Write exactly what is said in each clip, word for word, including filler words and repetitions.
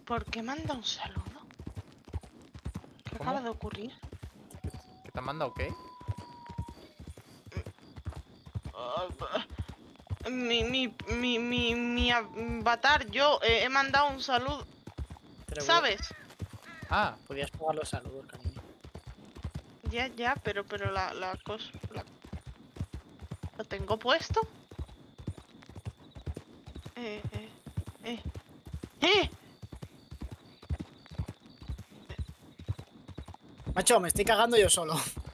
¿Por qué manda un saludo? ¿Qué ¿Cómo? acaba de ocurrir? ¿Qué te han mandado qué? Mi, mi, mi, mi, mi avatar, yo eh, he mandado un saludo. Pero ¿Sabes? Ah, podías pagar los saludos, cariño. Ya, ya, pero, pero la, la cosa... la- ¿Lo tengo puesto? Eh, eh, eh. ¡Eh! Macho, me estoy cagando yo solo.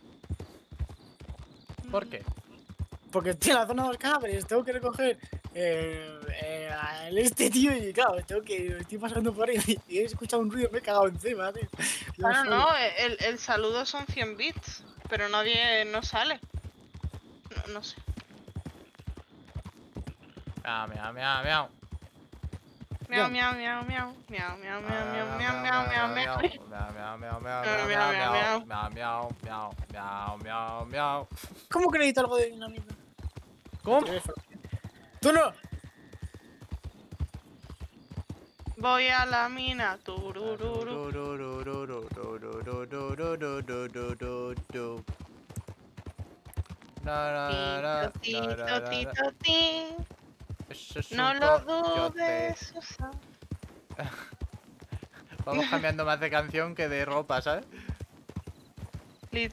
¿por qué? Porque estoy en la zona de los cadáveres, tengo que recoger eh, eh, al este tío y claro, tengo que, estoy pasando por ahí y he escuchado un ruido y me he cagado encima, tío. Yo Claro, solo. no, el, el saludo son cien bits, pero nadie no sale. No, no sé. Miau, miau, miau, miau. Miau, Bien. miau, miau, miau, miau, miau, miau, miau, miau, Miau, miau, miau, miau. miau, miau, miau, miau, Miau, miau, miau, miau, miau, miau, miau, miau, miau, miau, miau. ¿Cómo que necesito algo de dinamita? ¿Cómo? ¡Tú no! Voy a la mina, turururu. Tito, tito, tito, ti. Eso es No un lo coyote. dudes, Susan. Vamos cambiando más de canción que de ropa, ¿sabes? Lit.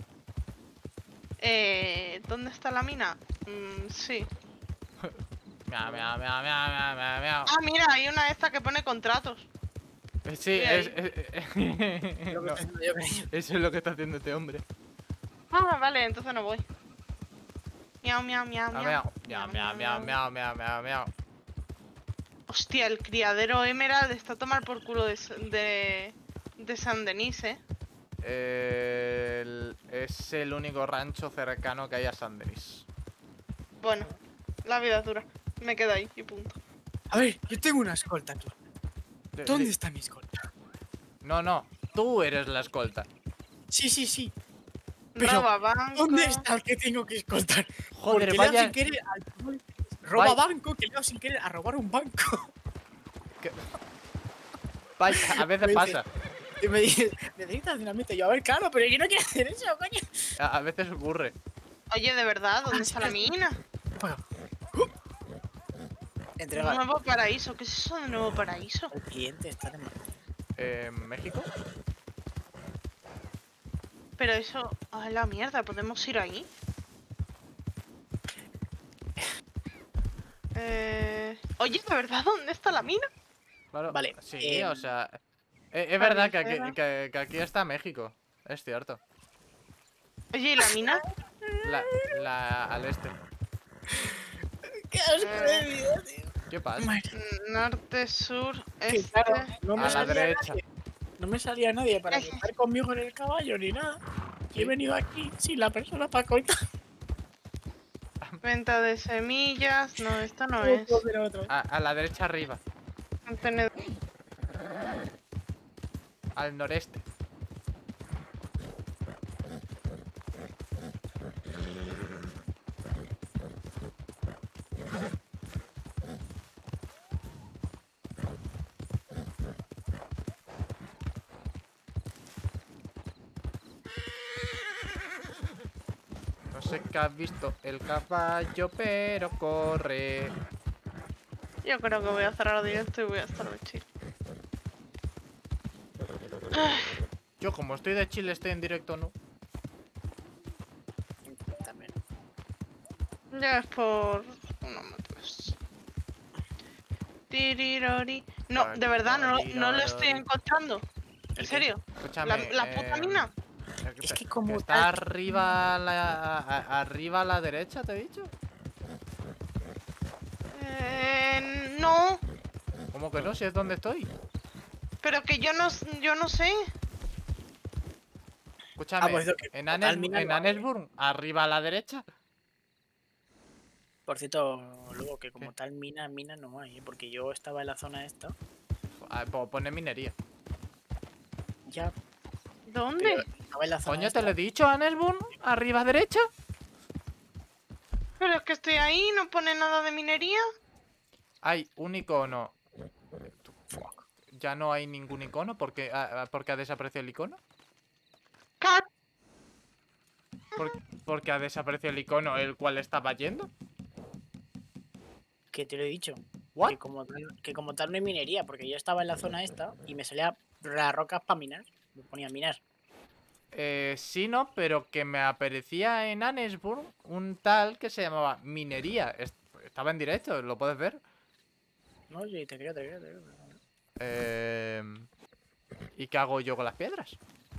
Eh, ¿dónde está la mina? Mm, sí. Miau, miau, miau, miau, miau, miau, miau. Ah, mira, hay una esta que pone contratos. Eh, Sí, Estoy ahí. es, es- Lo que no, estoy haciendo yo, cariño. eso es lo que está haciendo este hombre. Ah, vale, entonces no voy. Miau, miau, miau, Ah, miau. miau, miau, miau, miau, miau, miau, miau. Hostia, el criadero Emerald está a tomar por culo de, S- de, de San Denis, ¿eh? El- es el único rancho cercano que hay a San Denis. Bueno, la vida es dura. Me quedo ahí y punto. A ver, yo tengo una escolta, tú. De- ¿Dónde de- está mi escolta? No, no, tú eres la escolta. Sí, sí, sí. Pero, Roba banco. ¿dónde está el que tengo que escoltar? Joder, Porque le he dado vaya- sin querer al... Roba Vaya- banco, que le he dado sin querer a robar un banco. Que- Vaya, a veces Me dice- pasa. Y me dice, necesitas dinamita. Y yo, a ver, claro, pero yo no quiero hacer eso, coño. A, a veces ocurre. Oye, de verdad, ¿dónde Ah, está sí, la sí. mina? Entregar. Nuevo paraíso. ¿Qué es eso de nuevo paraíso? El cliente está de mal. Eh, ¿México? Pero eso... ¡Ay, la mierda! ¿Podemos ir ahí? Eh... Oye, ¿de verdad dónde está la mina? Claro. Vale, Sí, eh, o sea... eh, es verdad que aquí, Cabecera. que, que aquí está México. Es cierto. Oye, ¿y la mina? La, la, al este. Qué asco de Eh, vida, tío. ¿Qué pasa? Madre, Mm, Norte, sur, que este... claro, no me A la salía derecha. nadie. No me salía nadie para Eje. montar conmigo en el caballo ni nada. Y Sí. he venido aquí sin la persona para cortar. Venta de semillas... No, esta no es. Otro, otro. A, a la derecha arriba. Contenedor. Al noreste. No sé qué has visto el caballo, pero corre. Yo creo que voy a cerrar directo y voy a estar de chill. Yo como estoy de Chile, estoy en directo, ¿no? También. Ya es por... unos motivos. Tirirori. No, de verdad, no, no lo estoy encontrando. ¿En qué? serio? Escúchame. ¿La, la puta eh, mina? Es que como Está tal- arriba a la, a- arriba a la derecha, ¿te he dicho? Eh, no, ¿Cómo que no? Si es donde estoy. pero que yo no, yo no sé. Escúchame, Ah, pues eso que en, como Anes- tal mina en no hay. Anesburn, arriba a la derecha. Por cierto, luego que como ¿Qué? tal mina, mina no hay, ¿eh? Porque yo estaba en la zona esta. Ah, po- pone minería. Ya, ¿Dónde? pero estaba en la zona Coño, te esta. lo he dicho, Anesburn, arriba a derecha. Pero es que estoy ahí, no pone nada de minería. Hay un icono. ya no hay ningún icono. ¿Por qué, ah, porque ha desaparecido el icono? Cat. ¿Por, porque ha desaparecido el icono el cual estaba yendo? Que te lo he dicho. ¿What? Que como, tal, que como tal no hay minería, porque yo estaba en la zona esta y me salía las rocas para minar. Me ponía minar. Eh, sí, no, pero que me aparecía en Annesburg un tal que se llamaba Minería. Est- Estaba en directo, ¿lo puedes ver? No, sí, te creo, te creo, te creo. Eh, ¿Y qué hago yo con las piedras?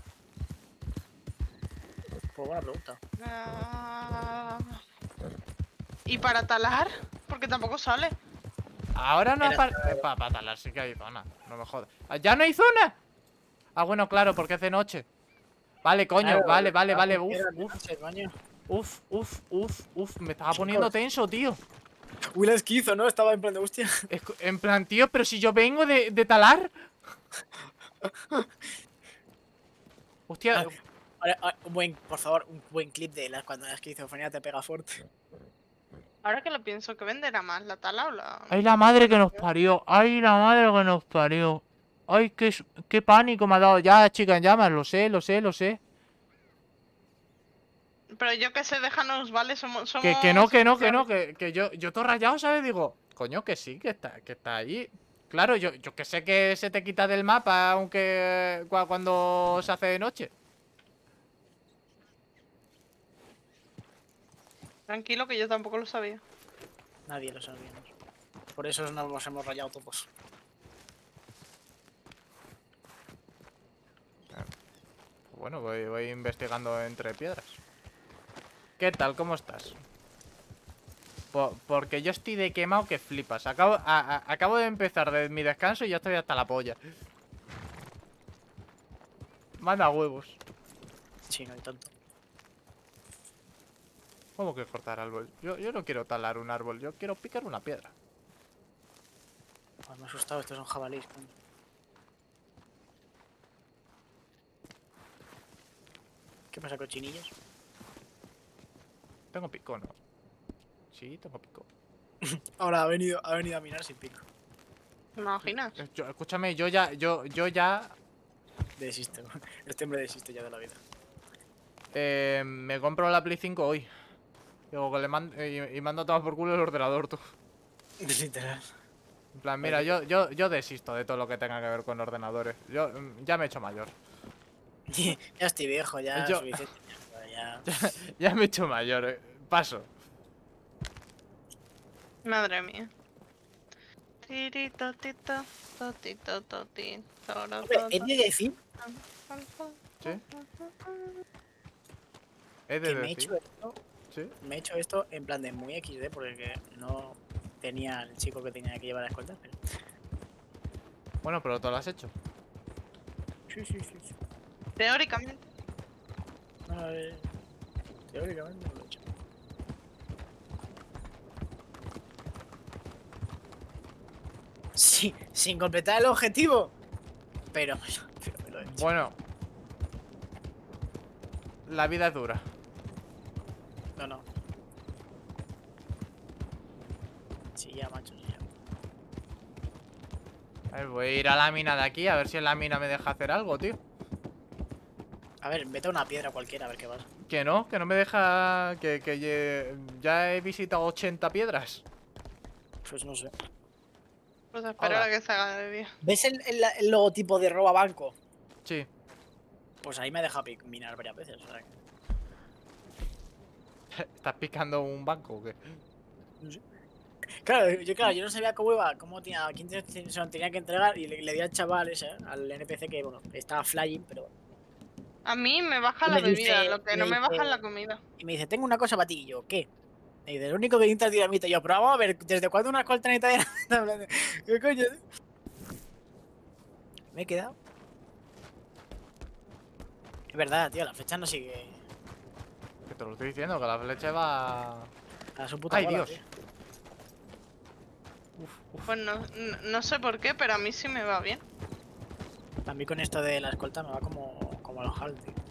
Pues buena pregunta. Ah, ¿Y para talar? Porque tampoco sale. Ahora no Era- aparece. Para pa talar sí que hay zona. No me jodas. ¿Ah, ¿ya no hay zona? Ah, bueno, claro, porque es de noche. Vale, coño, Claro, vale, vale, la vale. Uf, primera uf, noche, coño. uf, uf, uf, uf. Me estaba Chicos. poniendo tenso, tío. Uy, la esquizo, ¿no? Estaba en plan de hostia. Es cu- En plan, tío, pero si yo vengo de, de talar. Hostia, Ah, Ahora, ahora, un buen, por favor, un buen clip de la, cuando la esquizofrenia te pega fuerte. Ahora que lo pienso, ¿qué venderá más? ¿La tala o la...? ay, la madre que nos parió. Ay, la madre que nos parió. Ay, qué, s- qué pánico me ha dado. Ya, chica, en llamas, lo sé, lo sé, lo sé. Pero yo que sé, déjanos, ¿vale? Somos... somos Que, que no, que no, que no, que, que yo, yo todo rayado, ¿sabes? Digo, coño, que sí, que está, que está ahí. Claro, yo, yo que sé que se te quita del mapa, aunque cua- cuando se hace de noche. Tranquilo, que yo tampoco lo sabía. Nadie lo sabíamos. Por eso nos hemos rayado todos. Bueno, voy, voy investigando entre piedras. ¿Qué tal? ¿Cómo estás? Po- porque yo estoy de quemado que flipas. Acabo, a- a- acabo de empezar de mi descanso y ya estoy hasta la polla. Manda huevos. Sí, no hay tanto. ¿Cómo que cortar árbol? Yo, yo no quiero talar un árbol, yo quiero picar una piedra. Pues me ha asustado, estos son jabalíes, coño. ¿Qué pasa, cochinillos? Tengo pico, ¿no? Sí, tengo pico. Ahora ha venido, ha venido a minar sin pico. ¿Te imaginas? Eh, yo- escúchame, yo ya, yo, yo ya Desiste. Este hombre desiste ya de la vida. eh, me compro la Play cinco hoy. Digo que le mando y, y mando a tomar por culo el ordenador, tú. Literal. En plan, mira, yo, yo, yo desisto de todo lo que tenga que ver con ordenadores. Yo mm, ya me he hecho mayor. Ya estoy viejo, ya Yo- suficiente. Ya. Ya me he hecho mayor, eh. Paso. Madre mía. Tirito, tito, totito, toti, toro, Hombre, he toto, de decir ¿Sí? He de que me he decir. hecho esto, ¿Sí? me he hecho esto en plan de muy equis de porque no tenía el chico que tenía que llevar a escolta, pero... Bueno, pero tú lo has hecho. Sí, sí, sí, sí. Teóricamente. No, eh, teóricamente no lo he hecho. Sí, sin completar el objetivo. Pero, pero me lo he hecho. Bueno. La vida es dura. No, no. Sí, ya, macho, sí, ya. A ver, voy a ir a la mina de aquí a ver si en la mina me deja hacer algo, tío. A ver, vete a una piedra cualquiera, a ver qué pasa. Que no, que no me deja... Que, que ye- ya he visitado ochenta piedras. Pues no sé. Pues esperar Ahora. a que se haga de día. ¿Ves el, el- el logotipo de roba banco? Sí. Pues ahí me deja pic- minar varias veces. O sea, que- ¿Estás picando un banco o qué? Claro, yo, claro, yo no sabía cómo iba, cómo tenía, a quién se se lo tenía que entregar y le, le di al chaval ese, al N P C que, bueno, estaba flying, pero... A mí me baja Y la me bebida, dice- lo que me no me baja dice- es la comida. Y me dice, tengo una cosa para ti. Y yo, ¿qué? Me dice, lo único que necesitas es dinamita. Y yo, pero vamos a ver, ¿desde cuándo una escolta necesita dinamita? En plan de, ¿qué coño? Me he quedado. Es verdad, tío, la flecha no sigue Que te lo estoy diciendo, que la flecha va... a su puta ¡Ay, bola, Dios! tío. Uf, uf. Pues no, no, no sé por qué, pero a mí sí me va bien. A mí con esto de la escolta me va como, como a los Hal, tío.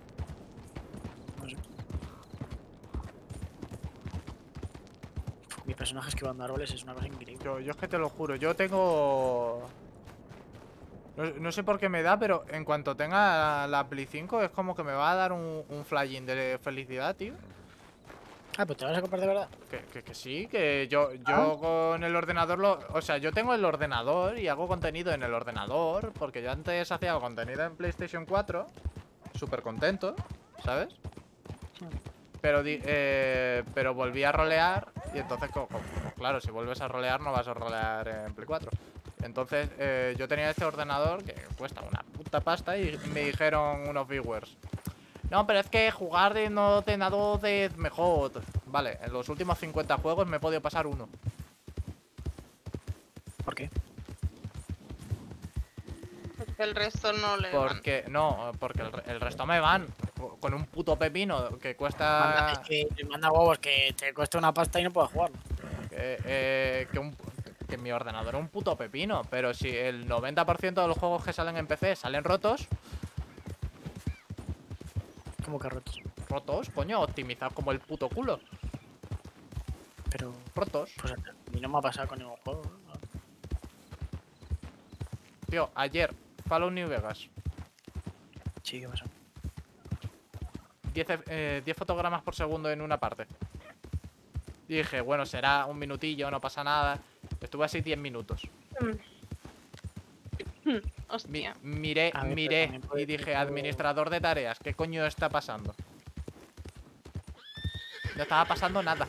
No sé. Uf, mi personajes que van de árboles es una cosa increíble. Yo, yo es que te lo juro, yo tengo... No, no sé por qué me da, pero en cuanto tenga la Play cinco es como que me va a dar un, un flying de felicidad, tío. Ah, pues te vas a comprar de verdad. Que, que, que sí, que yo, yo con el ordenador lo... O sea, yo tengo el ordenador y hago contenido en el ordenador, porque yo antes hacía contenido en PlayStation cuatro. Súper contento, ¿sabes? Pero, di- eh, pero volví a rolear y entonces, co- co- claro, si vuelves a rolear no vas a rolear en Play cuatro. Entonces eh, yo tenía este ordenador que cuesta una puta pasta y me dijeron unos viewers: no, pero es que jugar en ordenador es mejor. Vale, en los últimos cincuenta juegos me he podido pasar uno. ¿Por qué? Porque el resto no le van. Porque, no, porque el, re- el resto me van con un puto pepino que Manda, cuesta... es que manda huevos que te cuesta una pasta y no puedes jugar. Que, eh, que, un- que mi ordenador es un puto pepino. Pero si el noventa por ciento de los juegos que salen en P C salen rotos, Como que rotos. rotos, coño, optimizados como el puto culo. Pero, Rotos. pues a mí no me ha pasado con ningún juego. ¿no? Tío, ayer, Fallout New Vegas, Sí, ¿qué pasó? diez, eh, diez fotogramas por segundo en una parte. Y dije, bueno, será un minutillo, no pasa nada. Estuve así diez minutos. Mi- Hostia. miré, A ver, pero miré también puede y ser dije, todo- administrador de tareas, ¿qué coño está pasando? No estaba pasando nada.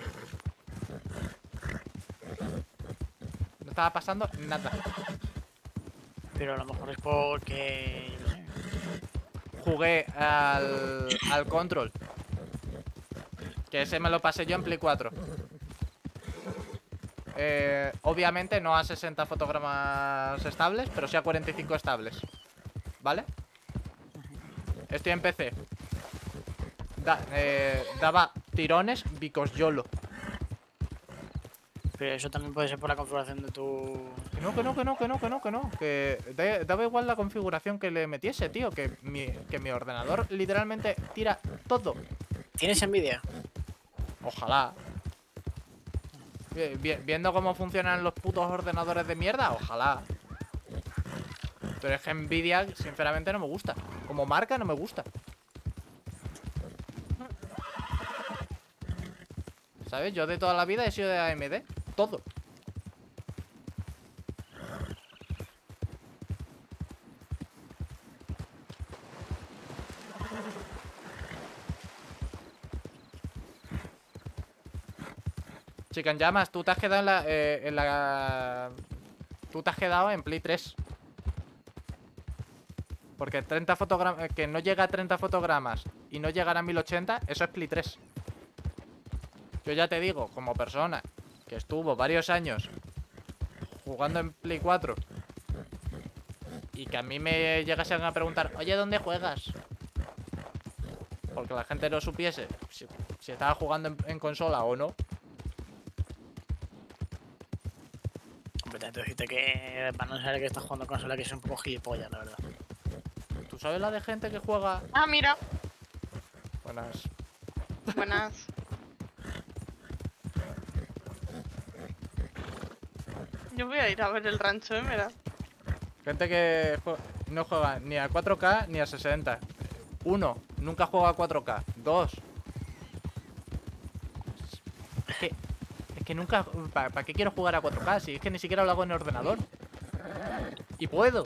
No estaba pasando nada. Pero a lo mejor es porque. No sé. Jugué al, al Control, que ese me lo pasé yo en Play cuatro. Eh, obviamente no a sesenta fotogramas estables, pero sí a cuarenta y cinco estables. ¿Vale? Estoy en P C. Da- eh, daba tirones because YOLO. Pero eso también puede ser por la configuración de tu. Que no, que no, que no, que no, que no, que no. Que da- daba igual la configuración que le metiese, tío. Que mi, que mi ordenador literalmente tira todo. ¿Tienes envidia? Ojalá. Vi- vi- Viendo cómo funcionan los putos ordenadores de mierda, ojalá. Pero es que Nvidia, sinceramente, no me gusta. Como marca, no me gusta. ¿Sabes? Yo de toda la vida he sido de A M D. Todo. Chica en llamas, tú te has quedado en la, eh, en la... Tú te has quedado en Play tres. Porque treinta fotogramas... Que no llega a treinta fotogramas y no llegará a mil ochenta, eso es Play tres. Yo ya te digo, como persona que estuvo varios años jugando en Play cuatro y que a mí me llegasen a preguntar, oye, ¿dónde juegas? Porque la gente no supiese si, si estaba jugando en, en consola o no. Hombre, te decirte que van a saber que estás jugando consola que es un poco gilipollas, la verdad. ¿Tú sabes la de gente que juega? Ah, mira. Buenas. Buenas. Yo voy a ir a ver el rancho, ¿eh? Mira. Gente que jue- no juega ni a cuatro K ni a sesenta. Uno, nunca juega a cuatro K. Dos. Es que, es que nunca... ¿Para qué quiero jugar a cuatro K? Si es que ni siquiera lo hago en el ordenador. Y puedo.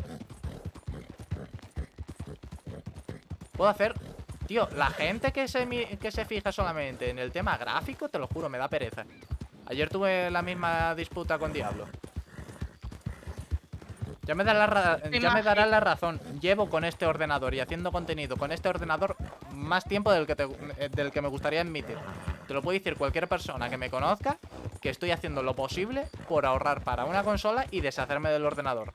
Puedo hacer... Tío, la gente que se, mi- que se fija solamente en el tema gráfico, te lo juro, me da pereza. Ayer tuve la misma disputa con Diablo. Ya me, da la ra- ya me dará la razón. Llevo con este ordenador y haciendo contenido con este ordenador más tiempo del que, te- eh, del que me gustaría admitir. Te lo puede decir cualquier persona que me conozca, que estoy haciendo lo posible por ahorrar para una consola y deshacerme del ordenador.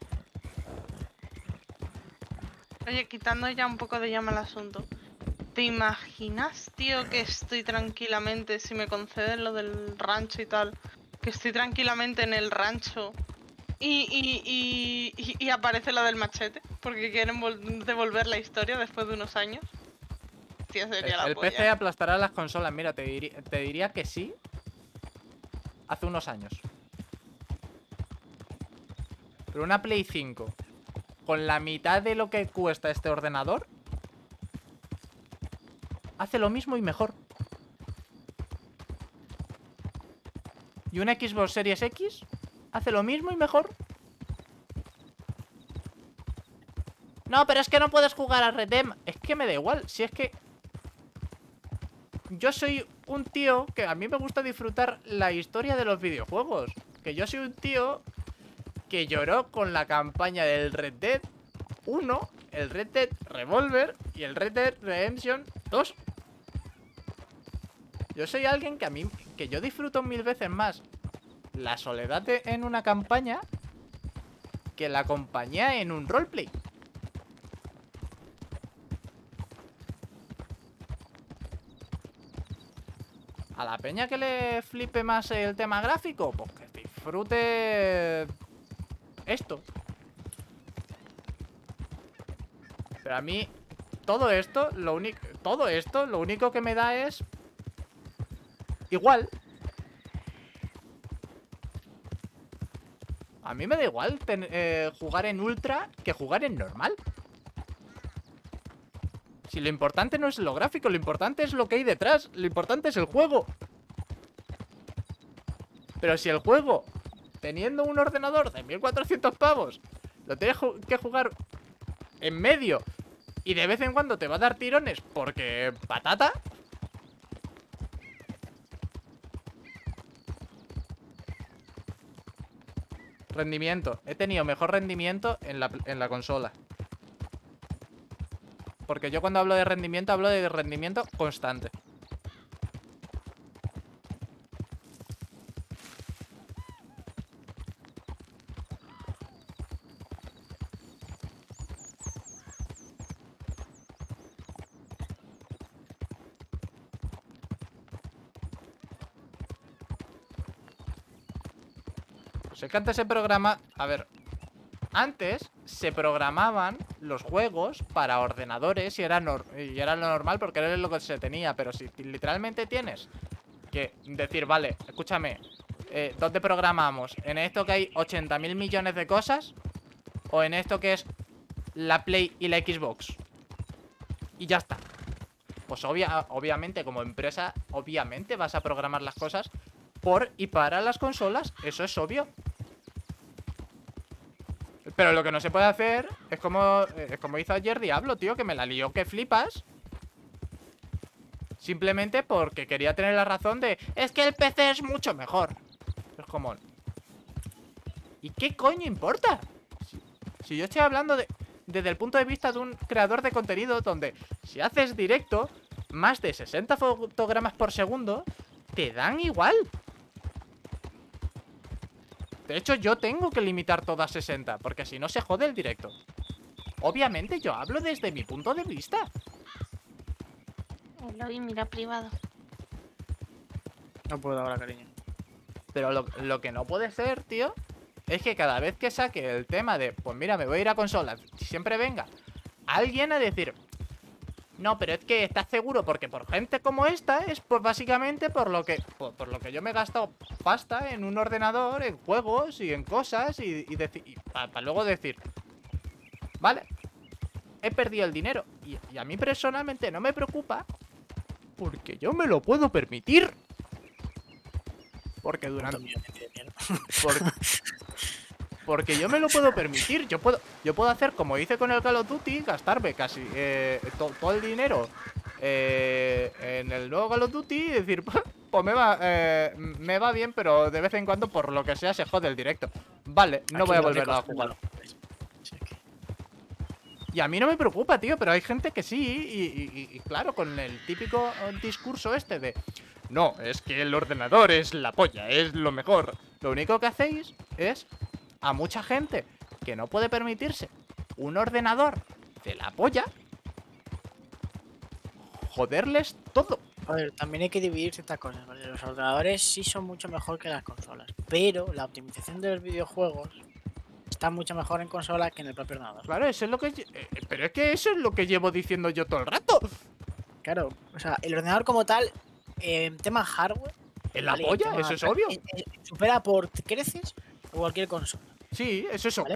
Oye, quitando ya un poco de llama al asunto. ¿Te imaginas, tío, que estoy tranquilamente, si me conceden lo del rancho y tal, que estoy tranquilamente en el rancho y, y, y, y- y aparece lo del machete? Porque quieren vol- devolver la historia después de unos años. Tía, El, sería la el P C polla. aplastará las consolas. Mira, te, diri- te diría que sí. hace unos años. Pero una Play cinco con la mitad de lo que cuesta este ordenador hace lo mismo y mejor. Y una Xbox Series X hace lo mismo y mejor. No, pero es que no puedes jugar a Red Dead. Es que me da igual. Si es que yo soy un tío que a mí me gusta disfrutar la historia de los videojuegos. Que yo soy un tío que lloró con la campaña del Red Dead uno, el Red Dead Revolver y el Red Dead Redemption dos. Yo soy alguien que a mí, que yo disfruto mil veces más la soledad de, en una campaña que la compañía en un roleplay. A la peña que le flipe más el tema gráfico, pues que disfrute esto. Pero a mí todo esto, lo único, todo esto, lo único que me da es igual. A mí me da igual ten, eh, jugar en ultra que jugar en normal. Si lo importante no es lo gráfico, lo importante es lo que hay detrás. Lo importante es el juego. Pero si el juego, teniendo un ordenador de mil cuatrocientos pavos, lo tienes que jugar en medio y de vez en cuando te va a dar tirones porque patata. Rendimiento. He tenido mejor rendimiento en la, en la consola. Porque yo cuando hablo de rendimiento, hablo de rendimiento constante. Sé que antes se programa... A ver... Antes se programaban los juegos para ordenadores y era, nor y era lo normal porque era lo que se tenía. Pero si literalmente tienes que decir, vale, escúchame, eh, ¿dónde programamos? ¿En esto que hay ochenta mil millones de cosas? ¿O en esto que es la Play y la Xbox? Y ya está. Pues obvia obviamente como empresa, obviamente vas a programar las cosas por y para las consolas. Eso es obvio. Pero lo que no se puede hacer es como, es como hizo ayer Diablo, tío, que me la lió que flipas. Simplemente porque quería tener la razón de... Es que el P C es mucho mejor. Es como... ¿Y qué coño importa? Si, si yo estoy hablando de, desde el punto de vista de un creador de contenido donde si haces directo, más de sesenta fotogramas por segundo, te dan igual. De hecho, yo tengo que limitar todo a sesenta, porque si no se jode el directo. Obviamente, yo hablo desde mi punto de vista. Eloy, mira privado. No puedo ahora, cariño. Pero lo, lo que no puede ser, tío, es que cada vez que saque el tema de, pues mira, me voy a ir a consolas, siempre venga alguien a decir... No, pero es que estás seguro, porque por gente como esta es pues básicamente por lo que por, por lo que yo me he gastado pasta en un ordenador, en juegos y en cosas y, y, y para pa luego decir, vale, he perdido el dinero y, y a mí personalmente no me preocupa porque yo me lo puedo permitir. Porque durante... Porque... Porque yo me lo puedo permitir. Yo puedo yo puedo hacer como hice con el Call of Duty, gastarme casi eh, to, todo el dinero eh, en el nuevo Call of Duty y decir, pues me va, eh, me va bien, pero de vez en cuando, por lo que sea, se jode el directo. Vale, no voy a volverlo a jugar. Y a mí no me preocupa, tío, pero hay gente que sí. Y, y, y claro, con el típico discurso este de... No, es que el ordenador es la polla, es lo mejor. Lo único que hacéis es... A mucha gente que no puede permitirse un ordenador de la polla, joderles todo. A ver, también hay que dividir ciertas cosas, ¿vale? Los ordenadores sí son mucho mejor que las consolas, pero la optimización de los videojuegos está mucho mejor en consola que en el propio ordenador. Claro, eso es lo que... Eh, pero es que eso es lo que llevo diciendo yo todo el rato. Claro, o sea, el ordenador como tal, en tema hardware, ¿En la Vale, polla? tema- Eso es obvio. eh, eh, supera por creces o cualquier consola. Sí, eso es, Vale.